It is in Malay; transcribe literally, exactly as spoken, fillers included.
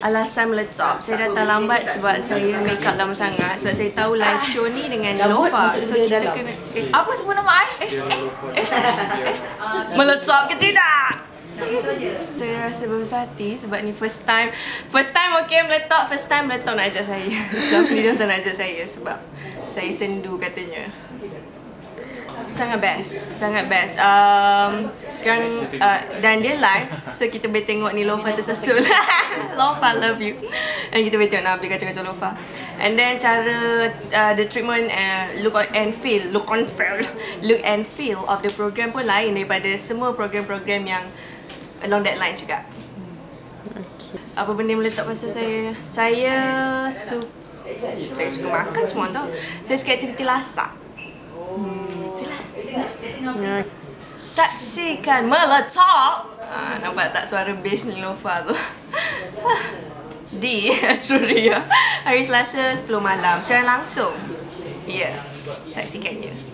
Alasan meletup, saya datang lambat sebab saya make up lama sangat. Sebab saya tahu live show ni dengan Lofa. So kita kena eh, Apa sebut nama I? eh, eh, eh, eh. Meletup ke tidak? Saya rasa berbesar hati sebab ni first time. First time okay meletup, first time meletup nak ajak saya. Sebab ni dia tak nak ajak saya sebab saya sendu katanya. Sangat best, sangat best. Um, sekarang uh, dan dia live, so kita boleh tengok ni Lofa tersasul. Lofa love you. And kita boleh tengok Nabi kacau-kacau Lofa. And then cara uh, the treatment, uh, look and feel, look and feel, look and feel of the program pun lain daripada semua program-program yang along that line juga. Okay. Apa benda meletak pasal saya? Saya suka, saya suka makan semua tahu. Saya suka aktiviti lasak. Hmm. Saksikan meletup. Ah, nampak tak suara bass ni Lofa tu? Di Astro Ria hari Selasa sepuluh malam secara langsung. Ya, yeah, saksikannya.